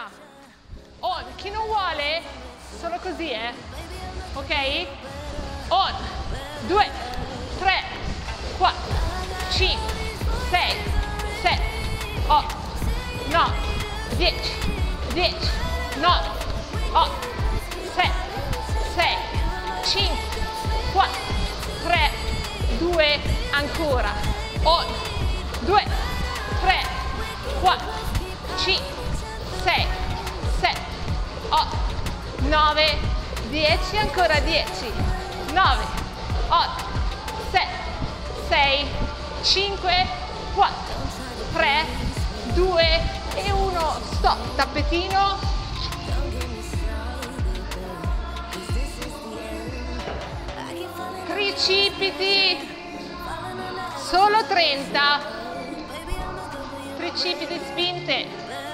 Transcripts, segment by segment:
ancora. On, chi non vuole, solo così, ok? On, 2, 3, 4, 5, 6, 7, 8, 9, 10, 10, 9, 8, 7, 6, 5, 4, 3, 2, ancora. On, 2, 3, 4, 5, 6, 7, 8, 9, 10, ancora 10, 9, 8, 7, 6, 5, 4, 3, 2 e 1, stop, tappetino. Tricipiti, solo 30, tricipiti spinte.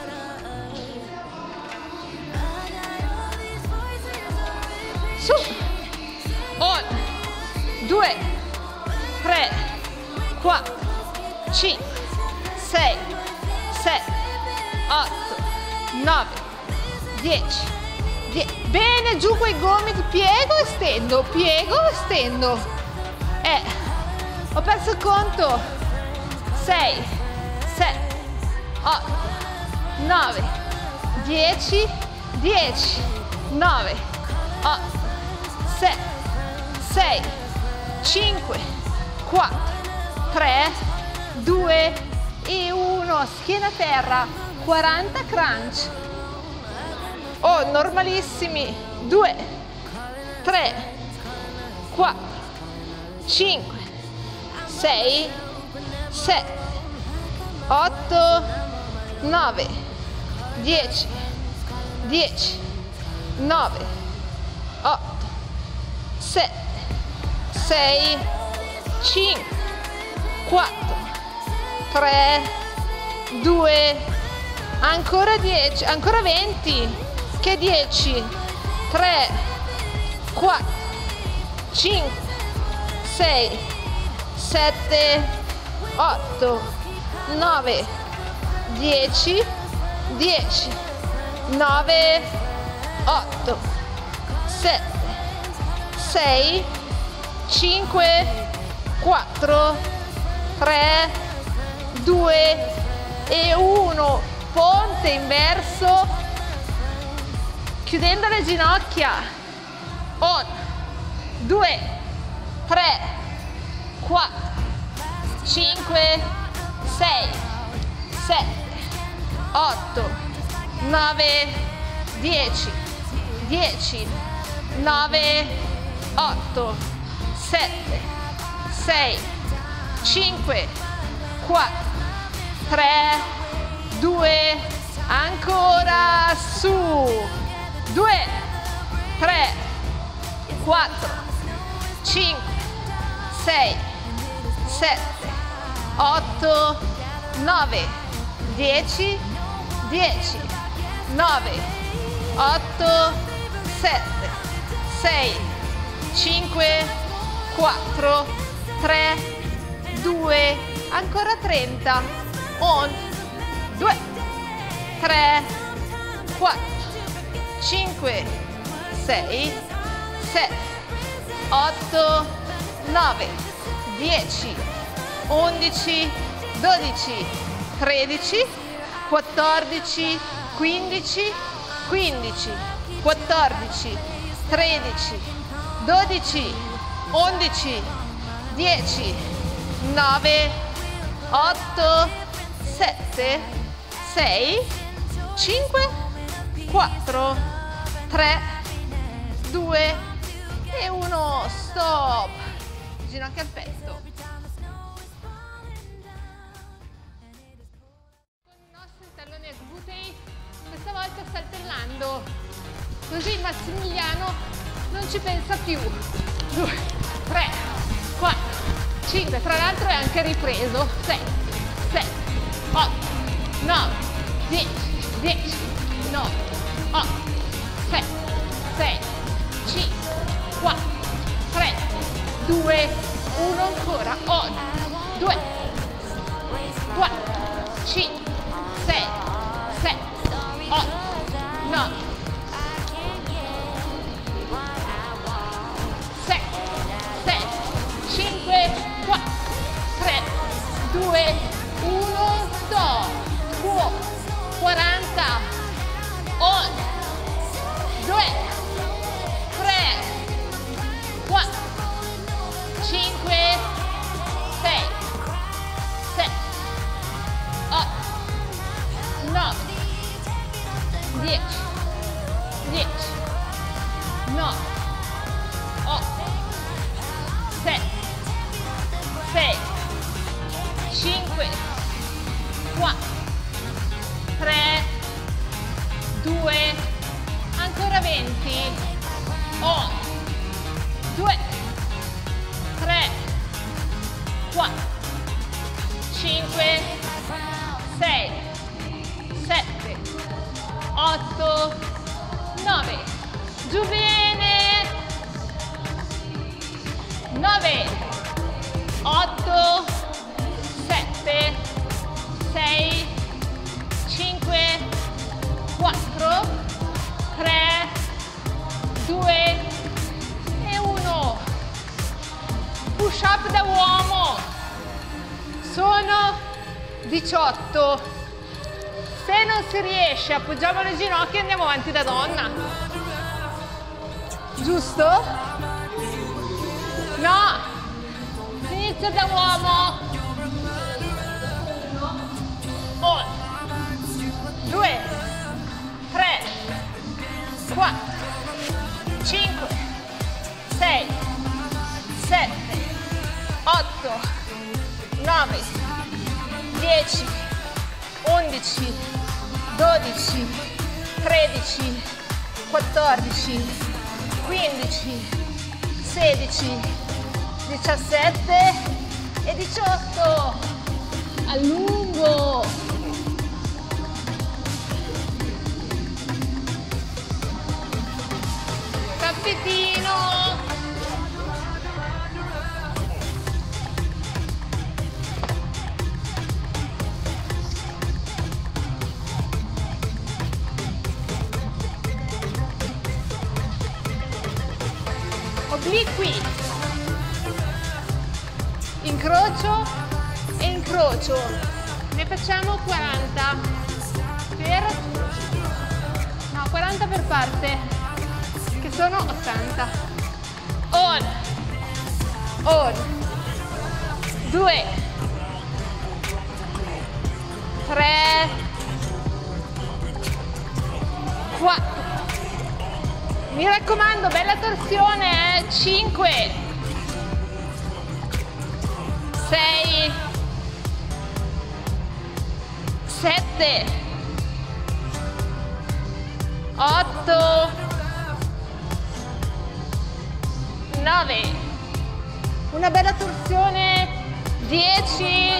Su, on, 2, 3, 4, 5, 6, 7, 8, 9, 10, 10. Bene, giù quei gomiti, piego e stendo, ho perso il conto. 6, 7, 8, 9, 10, 10, 9, 8, 7, 6, 5, 4, 3, 2 e 1, schiena a terra, 40 crunch. Oh, normalissimi. 2, 3, 4, 5, 6, 7, 8, 9, 10, 10, 9, 8, 7, 6, 5, 4, 3, 2, ancora 10, ancora 20, che 10, 3, 4, 5, 6, 7, 8, 9, 10, 10, 9, 8, 7, 6, 5, 4, 3, 2 e 1, ponte inverso, chiudendo le ginocchia. On, 2, 3, 4, 5, 6, 7, 8, 9, 10, 10, 9, 8, 7, 6, 5, 4, 3, 2, ancora su. 2, 3, 4, 5, 6, 7, 8, 9, 10, 10, 9, 8, 7, 6, 5, 4, 3, 2, ancora 30. On, 2, 3, 4, 5, 6, 7, 8, 9, 10, 11, 12, 13, 14, 15, 15, 14, 13, 12, 11, 10, 9, 8, 7, 6, 5, 4, 3, 2 e 1, stop. Ginocchia al petto. Con i nostri talloni glutei, questa volta saltellando, così Massimiliano non ci pensa più. 2, 3, 4, 5, tra l'altro è anche ripreso. 6, 7, 8, 9, 10, 10, 9, 8, 7, 6, 5, 4, 3, 2, 1 ancora. On, 2, 4, 5, 6, 7, 8, 10, 10, 9, 8, 7, 6, 5, 4, 3, 2, ancora 20, 1, 2, 3, 4, 5, 6, 7, 8, 9, giù bene, 9, 8, 7, 6, 5, 4, 3, 2 e 1. Push up da uomo. Sono 18. Se non si riesce, appoggiamo le ginocchia e andiamo avanti da donna. Giusto? No. Si inizia da uomo. 1, 2, 3, 4, 5, 6, 7, 8, 9, 10, 11, 12, 13, 14, 15, 16, 17 e 18. A lungo. Tappetino. Obliqui, incrocio e incrocio, ne facciamo 40 per parte, che sono 80. 1, 2, 3, 4. Mi raccomando, bella torsione, 5, 6, 7, 8, 9, una bella torsione, 10,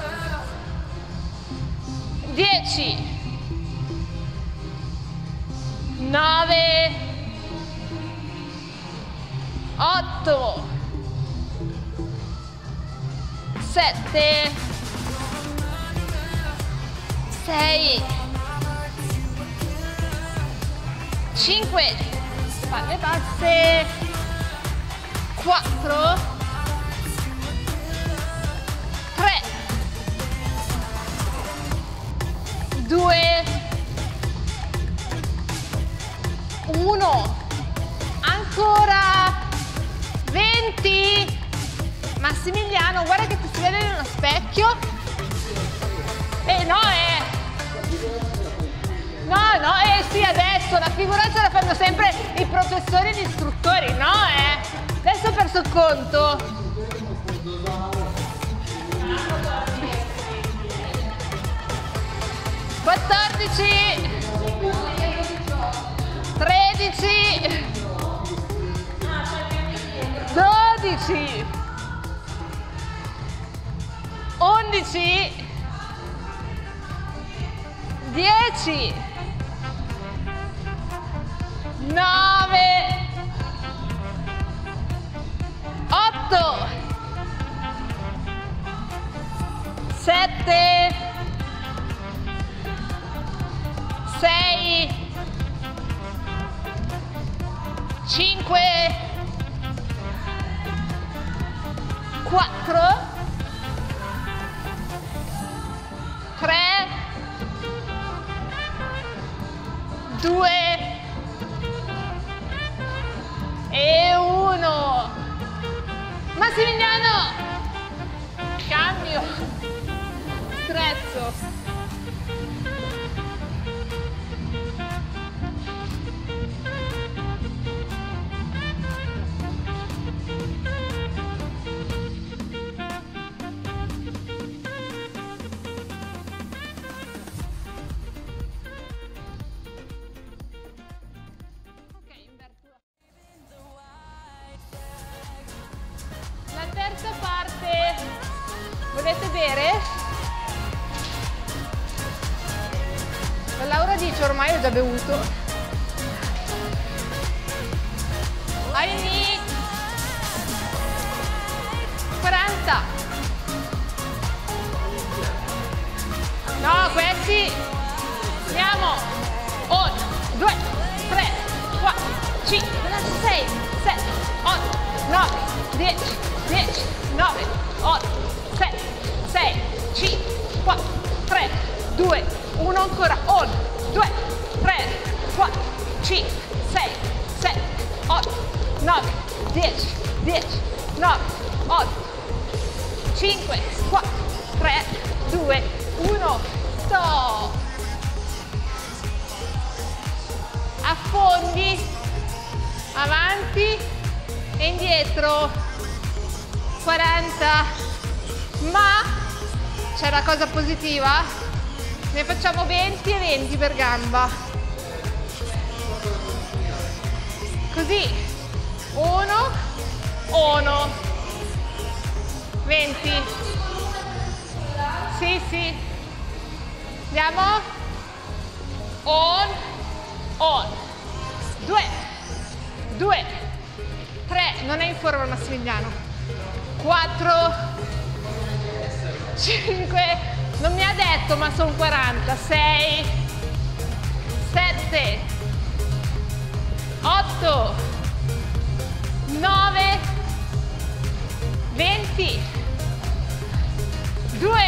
10, 9, 8, 7, 6, 5, spalle basse, 4, 3, 2, 1, ancora 20. Massimiliano, guarda che ti si vede nello specchio. Sì, adesso la figuraccia la fanno sempre i professori e gli istruttori, adesso ho perso il conto. 14, 13, 12, 11, 10, 9, 8, 7, 6, 5, 4, 3, 2 e 1. Massimiliano, cambio, strezzo. pasticcio, ormai ho già bevuto. Aini. 40. No, questi. Andiamo. 1, 2, 3, 4, 5, 6, 7, 8, 9, 10, 10, 9, 8, 7, 6, 5, 4, 3, 2, 1 ancora. 1, 2, 3, 4, 5, 6, 7, 8, 9, 10, 10, 9, 8, 5, 4, 3, 2, 1, stop. Affondi, avanti e indietro. 40. Ma c'è la cosa positiva, ne facciamo 20 e 20 per gamba, così 1, 1, 20. Sì, sì, andiamo. 1, 2, 2, 3, non è in forma il Massimiliano, 4, 5, non mi ha detto ma sono 40, 6, 7, 8, 9, 20, 2,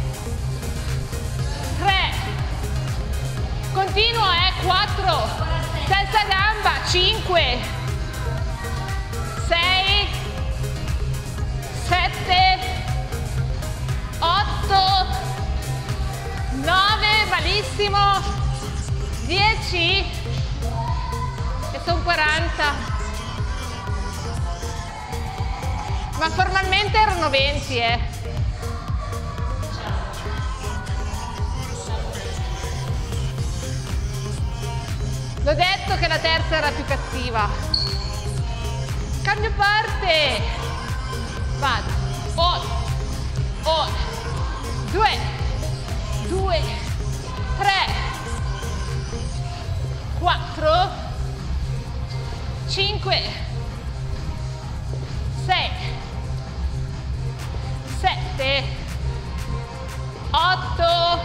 3, continuo, 4, terza gamba, 5, 6, 7, 8, 9, malissimo, 10 e sono 40, ma formalmente erano 20, L'ho detto che la terza era più cattiva. Cambio parte. Vado. 1, 2, 2, 3, 4, 5, 6, 7, 8,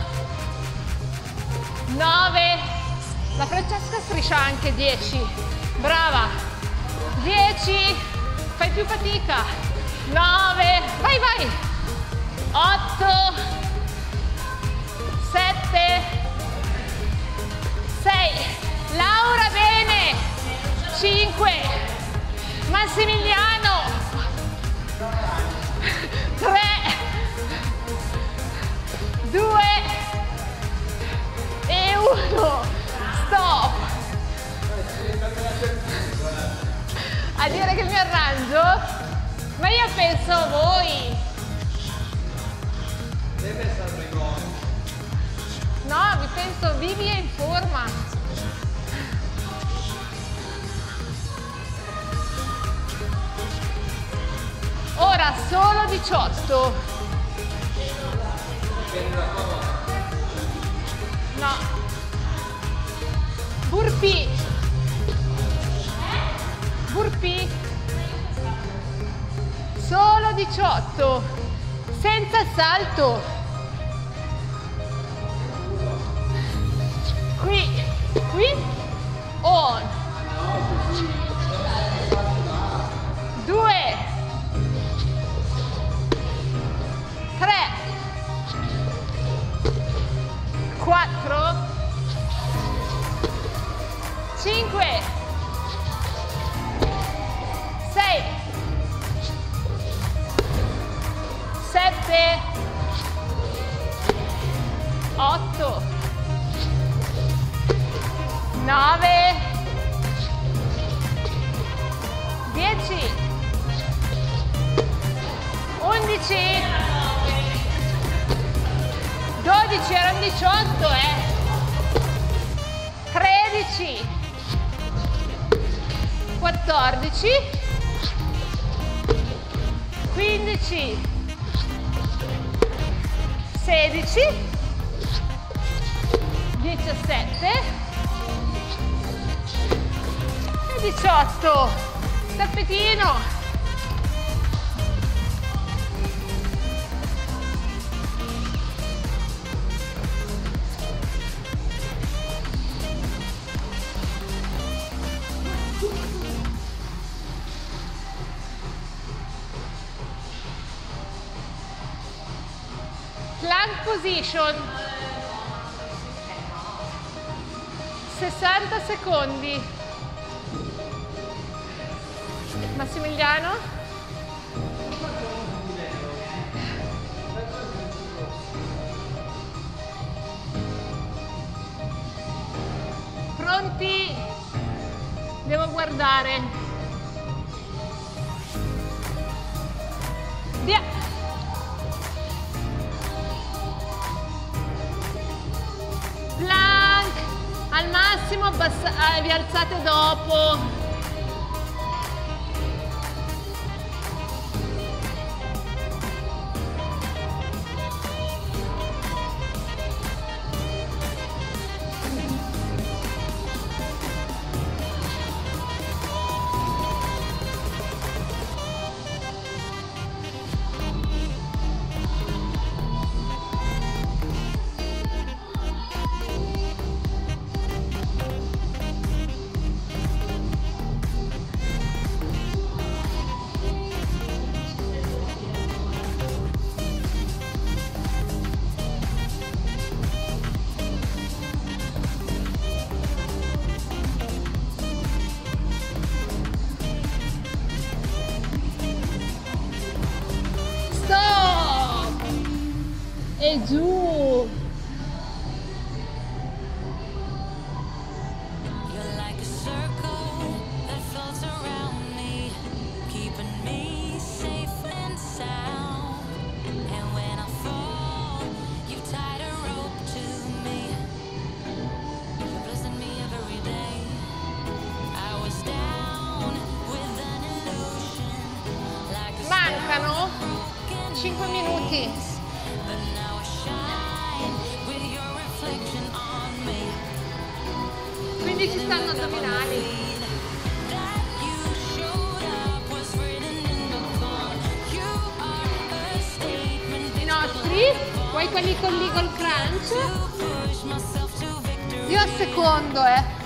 9. La Francesca striscia anche 10, brava, 10, fai più fatica, 9, vai vai, 8, 7, 6, Laura bene, 5, Massimiliano, 3, 2 e 1. Stop! A dire che mi arrangio? Ma io penso a voi! No, vi penso vivi e in forma! Ora solo 18! No! Burpee, burpee, solo 18, senza salto, qui, 1, 2, 3, 4, 5, 6, 7, 8, 9, 10, 11, 12, erano 18, 13, 14, 15, 16, 17 e 18. Tappetino. Plank position, 60 secondi. Massimiliano? Pronti? Devo guardare. Via! Plank, al massimo vi alzate dopo. E giù. Mancano 5 minuti. Quindi ci stanno addominali. I nostri, poi quelli con l'eagle crunch. Io a secondo,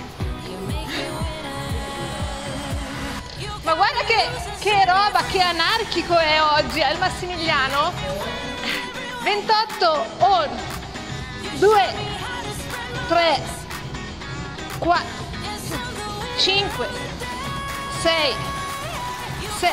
Ma guarda che roba, che anarchico è oggi, il Massimiliano. 28 on, 2, 3, 4, 5, 6, 7,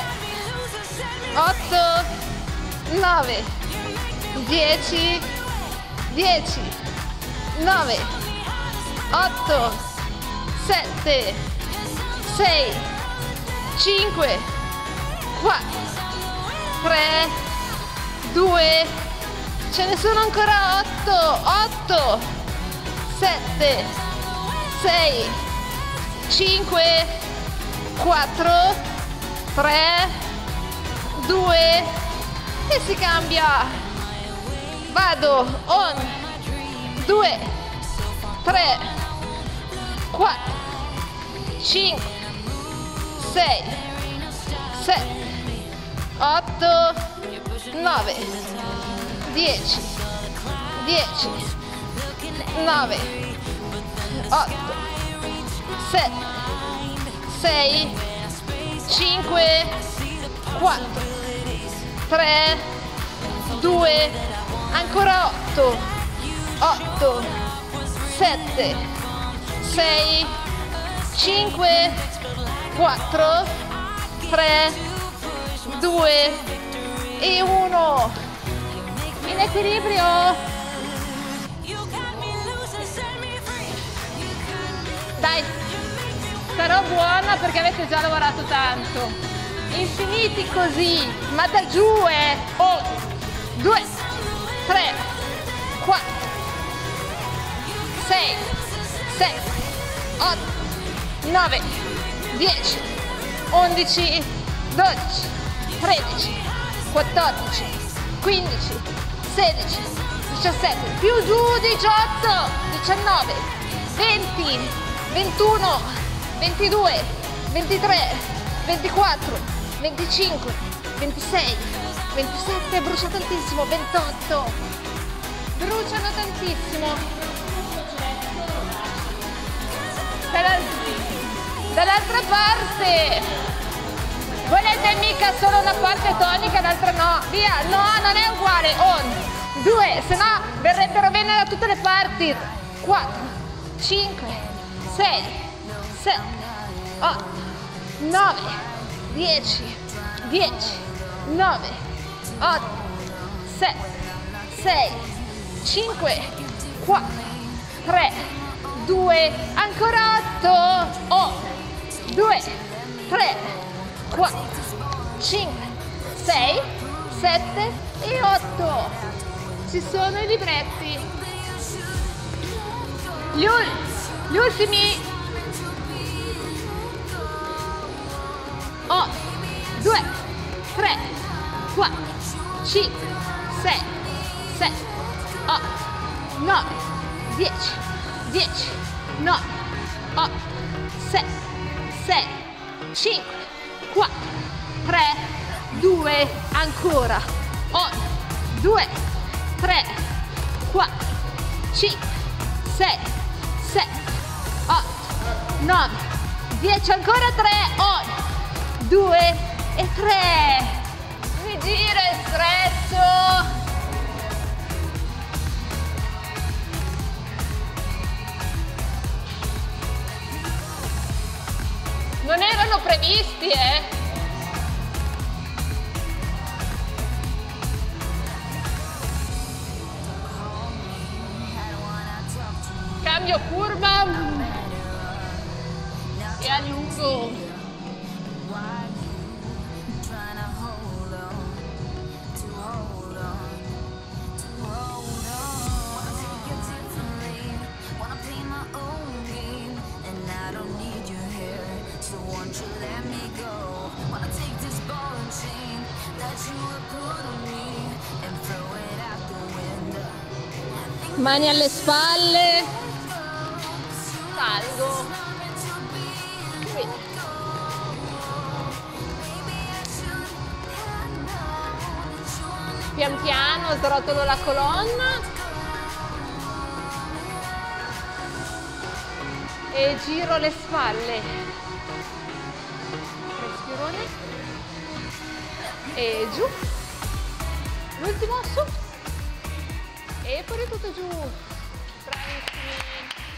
8, 9, 10, 10, 9, 8, 7, 6, 5, 4, 3, 2, ce ne sono ancora 8, 7, 6, 5, 4, 3, 2 e si cambia. Vado on 2, 3, 4, 5, 6, 7, 8, 9, 10, 10, 9, 8, 7, 6, 5, 4, 3, 2, ancora 8, 8, 7, 6, 5, 4, 3, 2 e 1. In equilibrio. Dai, sarò buona perché avete già lavorato tanto. Infiniti così, ma da giù è 1, 2, 3, 4, 6, 7, 8, 9, 10, 11, 12, 13, 14, 15, 16, 17, più giù, 18, 19, 20, 21, 22, 23, 24, 25, 26, 27, brucia tantissimo, 28, bruciano tantissimo. Dall'altra parte, volete mica solo una parte tonica, l'altra no, via, no, non è uguale, 1, 2, se no verrebbero bene da tutte le parti, 4, 5, 6, 7, 8, 9, 10, 10, 9, 8, 7, 6, 5, 4, 3, 2, ancora 8, 1, 2, 3, 4, 5, 6, 7 e 8. Ci sono i libretti. Gli ultimi 1, 2, 3, 4, 5, 6, 7, 8, 9, 10, 10, 9, 8, 7, 6, 5, 4, 3, 2, ancora, 1, 2, 3, 4, 5, 6, 7, 8, 9, 10, ancora 3, 1, 2 e 3, mi gira e stretto. Non erano previsti, Cambio curva e allungo. Mani alle spalle, salgo, qui. Pian piano srotolo la colonna e giro le spalle, respirone e giù, l'ultimo su. E fuori tutto giù, bravissimi.